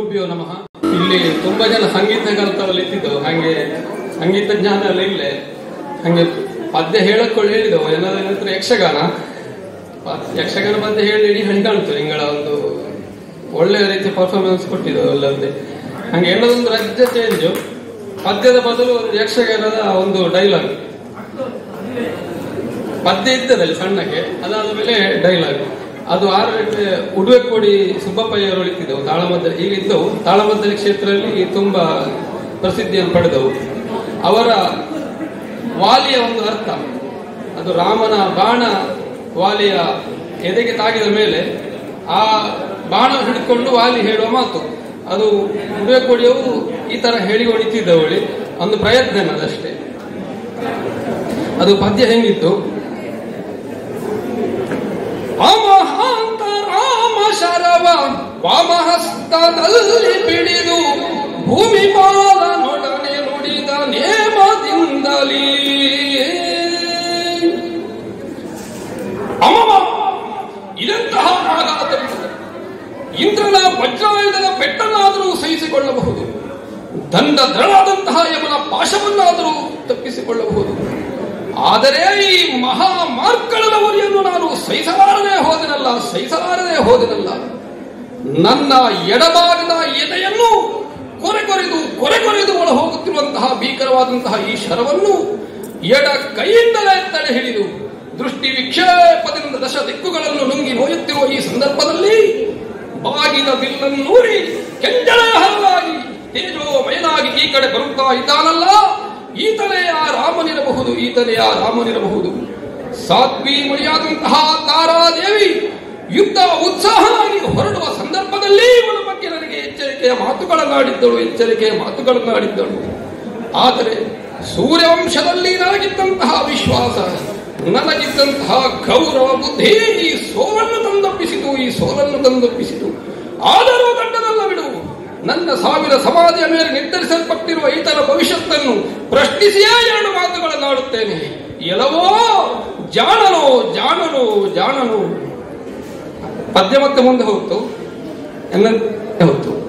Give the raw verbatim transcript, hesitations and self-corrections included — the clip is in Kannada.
ಗುರುಭ್ಯೋ ನಮಃ. ಇಲ್ಲಿ ತುಂಬಾ ಜನ ಸಂಗೀತ ಕಲಿತವಲ್ಲಿ ಇತ್ತಿದ್ದವು, ಹಾಗೆ ಸಂಗೀತ ಜ್ಞಾನ ಎಲ್ಲ ಇಲ್ಲೇ ಹಂಗೆ ಪದ್ಯ ಹೇಳಕ್ಕೊಳ್ಳಿ ಹೇಳಿದವು. ಏನಾದ್ರು ಯಕ್ಷಗಾನ ಯಕ್ಷಗಾನ ಪದ್ಯ ಹೇಳಿ ಇಡೀ ಹಂಗಾಣ್ತು ಹಿಂಗಳ ಒಂದು ಒಳ್ಳೆಯ ರೀತಿ ಪರ್ಫಾರ್ಮೆನ್ಸ್ ಕೊಟ್ಟಿದ್ದವು ಎಲ್ಲಂದೆ. ಹಂಗೆ ಎಲ್ಲದೊಂದು ರಾಜ್ಯ ಚೇಂಜು, ಪದ್ಯದ ಬದಲು ಒಂದು ಯಕ್ಷಗಾನದ ಒಂದು ಡೈಲಾಗ್ ಪದ್ಯ ಇದ್ದದಲ್ಲಿ ಸಣ್ಣಗೆ, ಅದಾದ ಮೇಲೆ ಡೈಲಾಗ್. ಅದು ಆರು ಗಂಟೆ ಉಡುವೆ ಕೋಡಿ ಸುಬ್ಬಪ್ಪಯ್ಯವರು ಇತ್ತಿದ್ದವು ತಾಳಮದ್ದಲೆ. ಈಗ ಇದ್ದವು ತಾಳಮದ್ದಲೆ ಕ್ಷೇತ್ರದಲ್ಲಿ ತುಂಬಾ ಪ್ರಸಿದ್ಧಿಯನ್ನು ಪಡೆದವು. ಅವರ ವಾಲಿಯ ಒಂದು ಅರ್ಥ, ಅದು ರಾಮನ ಬಾಣ ವಾಲಿಯ ಎದೆಗೆ ತಾಗಿದ ಮೇಲೆ ಆ ಬಾಣ ಹಿಡ್ಕೊಂಡು ವಾಲಿ ಹೇಳುವ ಮಾತು, ಅದು ಉಡುವೆ ಕೋಡಿಯವರು ಈ ತರ ಹೇಳಿ ಹೊಡಿತಿದ್ದವಳಿ ಒಂದು ಪ್ರಯತ್ನ ಅದಷ್ಟೇ. ಅದು ಪದ್ಯ ಹೆಂಗಿತ್ತು? ಅಮಹಾಂತ ರಾಮ ಶರವ ವಾಮಹಸ್ತದಲ್ಲಿ ಬಿಡಿದು ಭೂಮಿ ಪಾಲನೊಡನೆ ನುಡಿದ ನೇಮದಿಂದಲೀ ಅಮಮ ಇದೆಂತಹ ಆಘಾತ! ಇಂದ್ರನ ವಜ್ರಾಯುಧದ ಪೆಟ್ಟನ್ನಾದರೂ ಸಹಿಸಿಕೊಳ್ಳಬಹುದು, ದಂಡ ದೃಢಾದಂತಹ ಯಮನ ಪಾಶವನ್ನಾದರೂ ತಪ್ಪಿಸಿಕೊಳ್ಳಬಹುದು. ಆದರೆ ಈ ಮಹಾ ಮಾರ್ಕಳದ ಉರಿಯನ್ನು ನಾನು ಸಹಿಸಲಾರದೆ ಹೋದನಲ್ಲ ಸಹಿಸಲಾರದೆ ಹೋದನಲ್ಲ ನನ್ನ ಎಡಭಾಗದ ಎದೆಯನ್ನು ಕೊರೆ ಕೊರೆದು ಕೊರೆ ಕೊರೆದು ಒಳ ಹೋಗುತ್ತಿರುವಂತಹ ಭೀಕರವಾದಂತಹ ಈ ಶರವನ್ನು ಎಡ ಕೈಯಿಂದಲೇ ತಡೆ ಹಿಡಿದು ದೃಷ್ಟಿ ವಿಕ್ಷೇಪದಿಂದ ದಶ ದಿಕ್ಕುಗಳನ್ನು ನುಂಗಿ ನೋಯುತ್ತಿರುವ ಈ ಸಂದರ್ಭದಲ್ಲಿ ಬಾಗಿದ ಬಿಲ್ಲನ್ನೂರಿ ಕೆಂಜಳೆ ಹರವಾಗಿ ತೇಜೋಮಯನಾಗಿ ಈ ಕಡೆ ಬರುತ್ತಾ ಇದ್ದಾನಲ್ಲ, ಈತನೇ ಆ ರಾಮನಿರಬಹುದು, ಈತನೇ ಆ ರಾಮನಿರಬಹುದು. ಸಾಧ್ವಿ ಮಣಿಯಾದಂತಹ ತಾರಾದೇವಿ ಯುದ್ಧ ಉತ್ಸಾಹವಾಗಿ ಹೊರಡುವ ಸಂದರ್ಭದಲ್ಲಿ ಇವಳ ಬಗ್ಗೆ ನನಗೆ ಎಚ್ಚರಿಕೆಯ ಮಾತುಗಳನ್ನಾಡಿದ್ದಳು ಎಚ್ಚರಿಕೆಯ ಮಾತುಗಳನ್ನಾಡಿದ್ದಳು ಆದರೆ ಸೂರ್ಯವಂಶದಲ್ಲಿ ನನಗಿದ್ದಂತಹ ವಿಶ್ವಾಸ, ನನಗಿದ್ದಂತಹ ಗೌರವ ಬುದ್ಧಿ ಈ ಸೋಲನ್ನು ತಂದೊಪ್ಪಿಸಿತು ಈ ಸೋಲನ್ನು ತಂದೊಪ್ಪಿಸಿತು ಆದರೂ ದಂಡದಲ್ಲ ಬಿಡು. ನನ್ನ ಸಾವಿರ ಸಮಾಧಿಯ ಮೇಲೆ ನಿರ್ಧರಿಸಲ್ಪಟ್ಟಿರುವ ಈತನ ಭವಿಷ್ಯತ್ತನ್ನು ಪ್ರಶ್ನಿಸಿಯೇ ಎರಡು ಮಾತುಗಳನ್ನಾಡುತ್ತೇನೆ. ಎಲ್ಲವೋ ಜಾಣನು ಜಾಣನು ಜಾಣನು. ಪದ್ಯ ಮತ್ತೆ ಮುಂದೆ ಹೋಗ್ತು ಎನ್ನ ಹೋಗ್ತು